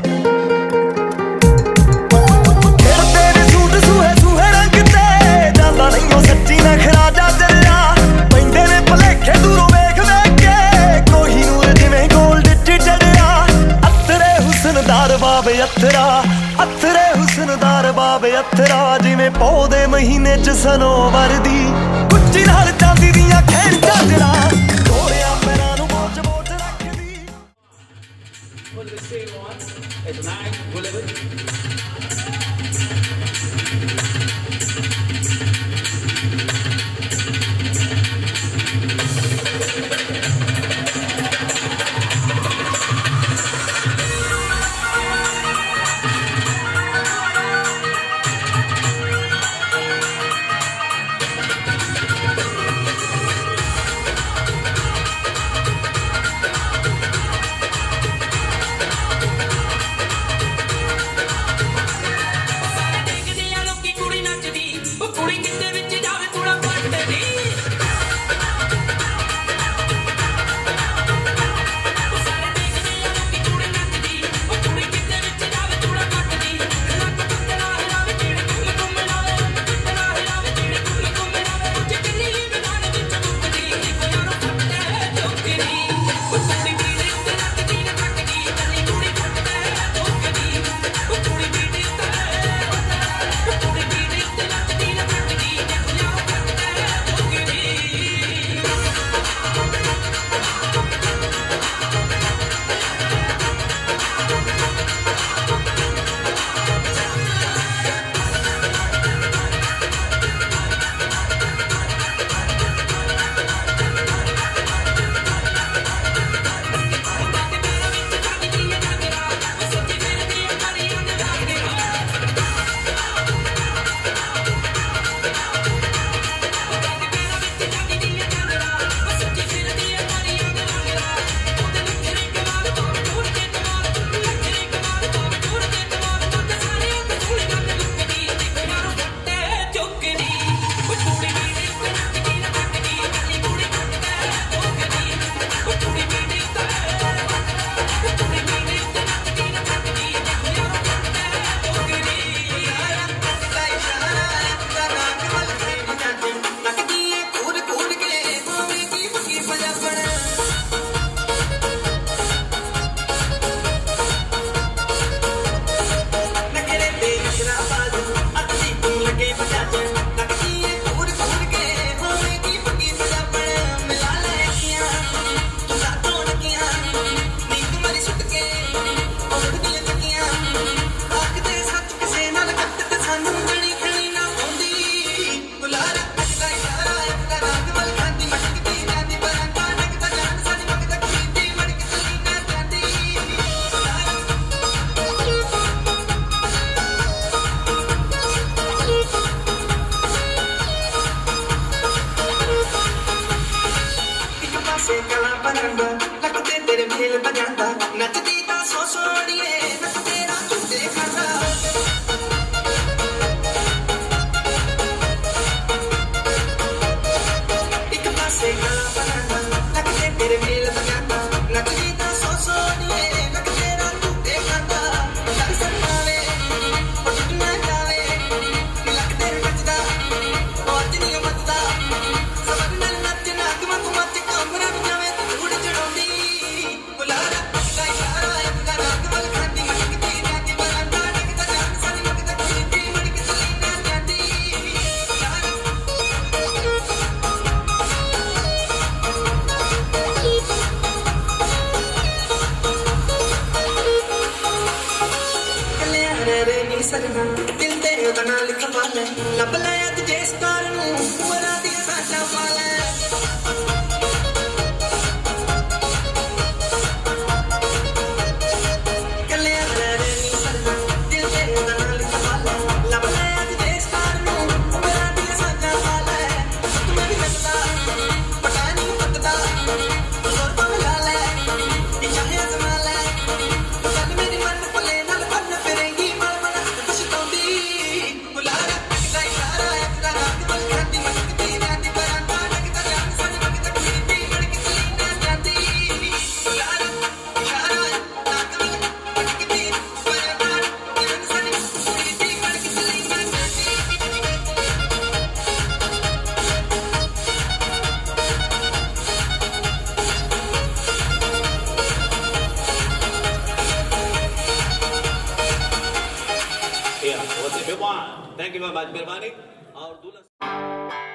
खेड़दे ने सूट सूहे सूहे रंग ते जांदा नहीं सच्ची नखरा जा जरिया पैंदे ने भलेखे दूरों वेख वेख के कोही नूर जिवें गोल्ड च चढ़िया अत्तरे हुस्नदार बाबे अत्तरा अत्तरे हुस्नदार बाबे अत्तरा जिवें पौधे महीने च सनोवर दी कुच्ची नाल चांदी दियां खेड़ चांदरा घोड़िया पैरां नूं बोझ बोझ रखदी सजना दिल तेरे दा नाम लिखवा ले लब ले अज जिस कार नूं उमरां दी साडा पा ले कलिया ले रे नी सजना दिल तेरे दा नाम लिखवा ले लब ले अज जिस कार नूं उमरां दी साडा पा ले मैं भी लगदा पता नहीं पकदा जोर तो मिला ले चाहे अजमा ले चल मेरी मन पले नाल बन फिरेंगी मल मन पछताउंदी गुलारा किदा इशारा एक दा रात बल खाती मस्ती राती बरांदा लगदा जान सन वक्त कुड़ी लड़की ना जाती गुलारा इशारा रात बल मस्ती बरांदा जान सन कुड़ी लड़की ना जाती Yeah, what's it? Thank you very much, Mirvani. Our Dula.